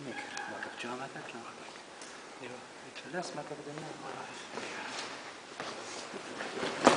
انك واقف جامعتك لا ايوه الناس ما تقدر